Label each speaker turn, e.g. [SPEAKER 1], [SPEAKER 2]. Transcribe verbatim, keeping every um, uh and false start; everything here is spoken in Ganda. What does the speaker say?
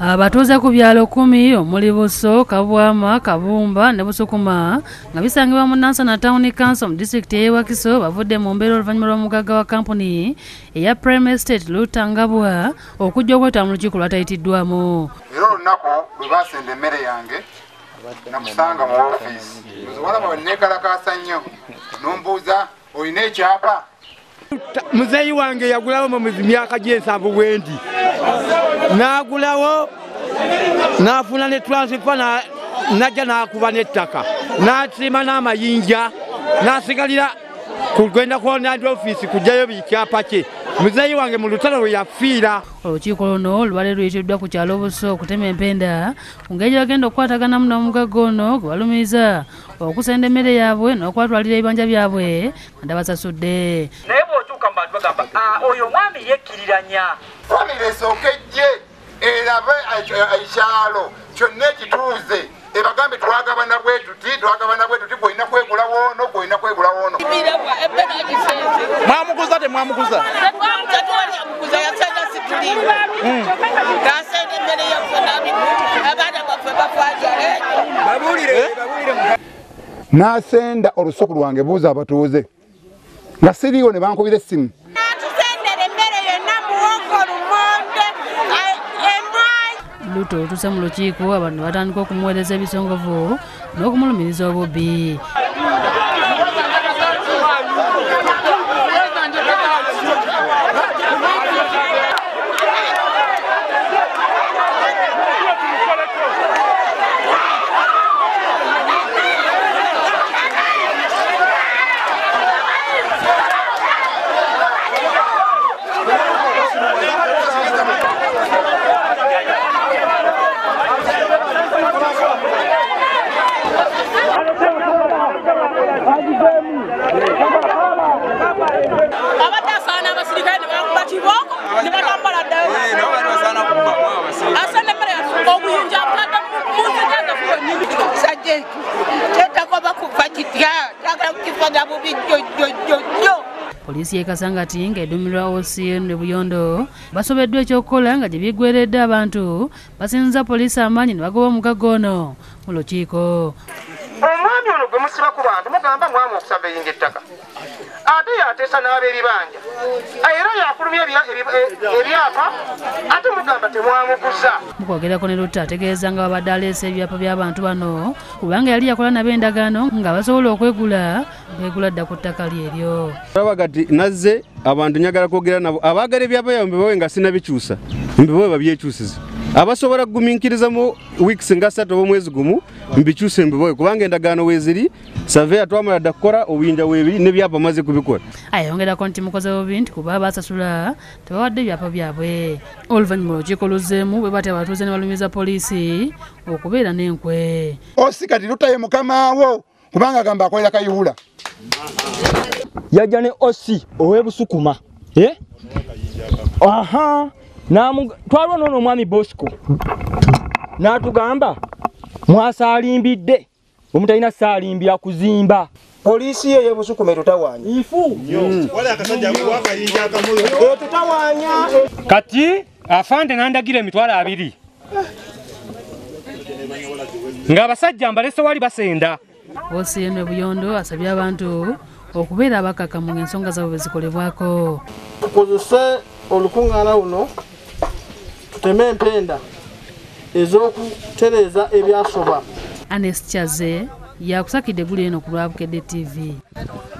[SPEAKER 1] Abatuuze ku byalo kumi omuli Busso, Kabwama, Kabumba ne Busukuma nga bisangibwa mu Nansana Town Council mu disitulikiti y'e Wakiso bavudde mu mbeera oluvannyuma lw'omugagga wa kampuni eya Prime Estate Lutangabwa okujja okwetaba mu lukiiko lwatayitiddwamu.
[SPEAKER 2] Era olunaku bwe baasenda emmere yange nakusanga mu ofiisi walaba bwe neekalakaasa nnyo nombuuza olina ekyapa.
[SPEAKER 3] Muzeeyi wange yagulawo mu myaka gy'ensanvu bwendi n'agulawo n'afuna ne transfer n'ajja n'akuba n'ettaka n'asiima n'amayinja n'asigalira kugenda ku land office kujjayo bikyapa kye. Muzeeyi wange mu lutalo lwe yafiira.
[SPEAKER 1] Olukiiko luno lubadde luyitiddwa ku kyalo Busso okutema empenda ku ngeri gy'agenda okukwataganamu n'omugagga ono gwe balumiza okusenda emmere yaabwe n'okwatwalira ebibanja byabwe nga tabasasudde.
[SPEAKER 4] Naye bw'otuuka mu bantu bagamba oyo mwami yekkiriranya.
[SPEAKER 2] Famire esooka ejje erabe ekyalo kyonna ekituuze ebagambe twagabana bwe tuti twagabana bwe tuti gwolina kwegula woono gwolina kwegula woono.
[SPEAKER 5] Mwamuguza temwamuguza?
[SPEAKER 2] N'asenda olusuku lwange buuza abatuuze nga siriiwo ne bankubira essimu.
[SPEAKER 1] Luto olutuuse mu lukiiko abantu batandika okumuweereza ebisongovu n'okumulumiriza obubbi. Poliisi y'e Kasangati ng'eduumirwa O C N ne Buyondo basobeddwa ekyokukola nga gye biggweeredde abantu basinza poliisi amaanyi ne bagoba omugagga ono mu lukiiko.
[SPEAKER 4] Omwami ono gwe musiba ku bantu mugamba mwami okusaba eyinga ettaka ate yateesa n'ab'ebibanja era yafulumya ebyapa ate mugamba temwamuguza.
[SPEAKER 1] Mukwogerako ne Luta ategeeza nga babadde aleese ebyapa by'abantu bano kubanga yali yakola nabo endagaano nga basobola okwegula beegula dda ku ttaka lyeryo.
[SPEAKER 6] Olaba kati nazze abantu njagala kwogera nabo abaagala ebyapa byabwe mbebawe nga sinabikyusa mbebawe babyekyusiza abasobola kugumiikiriza mu weeks nga ssatu oba omwezi gumu mbikyuse mbebawe kubanga endagaano weeziri saveya twamala dda kukola obuyinja weebiri n'ebyapa maze kubikola.
[SPEAKER 1] Ayongerako nti mukoze bubi nti kuba basasula tebawadde ebyapa byabwe. Oluvannyuma olukiiko luzzeemu bwe bati abatuuze ne balumiza poliisi okubeera n'enkwe.
[SPEAKER 2] Osi kati lutaye mukamaawo kubanga agamba akolera kayihula.
[SPEAKER 3] Yajja ne Osi ow'e Busukuma. Eh? Aha. Twalwa n'ono omwami Bosco n'atugamba mwasalimbidde omutalina saalimbira kuzimba.
[SPEAKER 4] Poliisi ye y'e Busukuma etutawaanya.
[SPEAKER 3] Ifu.
[SPEAKER 4] Etutawaanya.
[SPEAKER 7] Kati afande n'andagira emitwalo abiri ng'abasajja mbalese wali basenda.
[SPEAKER 1] O C N Buyondo asabye abantu okubeera abakakamu ng'ensonga zaabwe bwe zikolebwako.
[SPEAKER 8] Tukozese olukungaana luno tuteme empenda ez'okutereeza ebyasoba.
[SPEAKER 1] Anes Chaze yakusakidde guli eno ku lwa Bukedde T V.